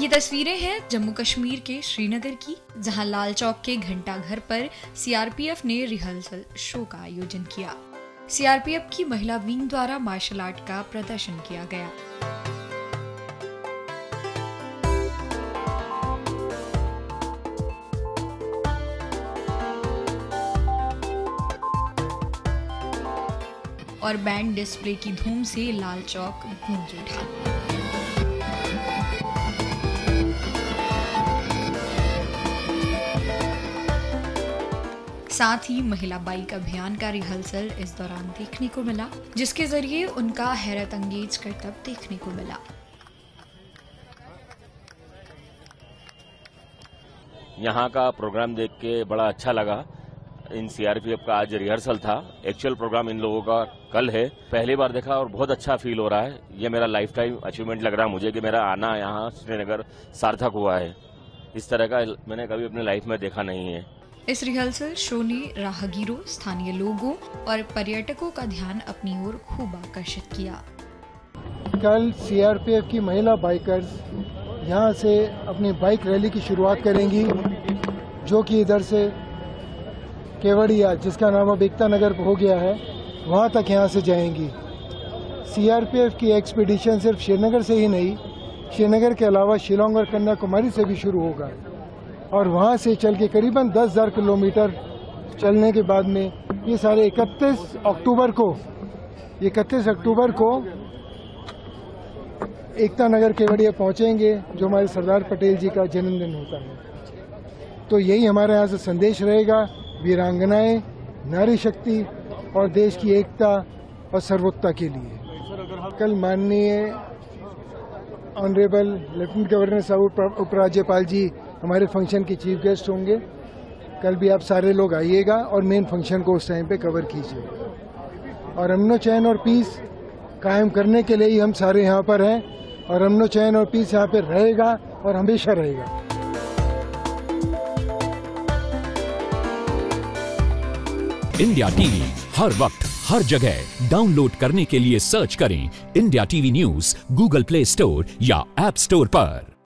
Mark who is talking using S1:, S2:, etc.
S1: ये तस्वीरें हैं जम्मू कश्मीर के श्रीनगर की, जहां लाल चौक के घंटा घर पर सीआरपीएफ ने रिहर्सल शो का आयोजन किया। सीआरपीएफ की महिला विंग द्वारा मार्शल आर्ट का प्रदर्शन किया गया। और बैंड डिस्प्ले की धूम से लाल चौक गूंज उठा। साथ ही महिला बाइक अभियान का रिहर्सल इस दौरान देखने को मिला, जिसके जरिए उनका हैरत अंगेज करतब देखने को मिला।
S2: यहाँ का प्रोग्राम देख के बड़ा अच्छा लगा। इन सीआरपीएफ का आज रिहर्सल था। एक्चुअल प्रोग्राम इन लोगों का कल है। पहली बार देखा और बहुत अच्छा फील हो रहा है। ये मेरा लाइफ टाइम अचीवमेंट लग रहा है मुझे कि मेरा आना यहाँ श्रीनगर सार्थक हुआ है। इस तरह का मैंने कभी अपनी लाइफ में देखा नहीं है।
S1: इस रिहर्सल शो ने राहगीरों, स्थानीय लोगों और पर्यटकों का ध्यान अपनी ओर खूब आकर्षित किया।
S3: कल सीआरपीएफ की महिला बाइकर्स यहाँ से अपनी बाइक रैली की शुरुआत करेंगी, जो कि इधर से केवड़िया, जिसका नाम अब एकता नगर हो गया है, वहाँ तक यहाँ से जाएंगी। सीआरपीएफ की एक्सपीडिशन सिर्फ श्रीनगर से ही नहीं, श्रीनगर के अलावा शिलोंग और कन्याकुमारी से भी शुरू होगा और वहाँ से चल के करीबन 10,000 किलोमीटर चलने के बाद में ये सारे 31 अक्टूबर को एकता नगर केवड़िया पहुँचेंगे, जो हमारे सरदार पटेल जी का जन्मदिन होता है। तो यही हमारे यहाँ से संदेश रहेगा, वीरांगनाएं, नारी शक्ति और देश की एकता और सर्वोत्ता के लिए। कल माननीय ऑनरेबल लेफ्टिनेंट गवर्नर साहब, उपराज्यपाल जी हमारे फंक्शन के चीफ गेस्ट होंगे। कल भी आप सारे लोग आइएगा और मेन फंक्शन को उस टाइम पे कवर कीजिए। और अमनो चैन और पीस कायम करने के लिए ही हम सारे यहाँ पर हैं और अमनो चैन और पीस यहाँ पे रहेगा और हमेशा रहेगा।
S4: इंडिया टीवी हर वक्त हर जगह डाउनलोड करने के लिए सर्च करें India TV news Google play store या ऐप स्टोर पर।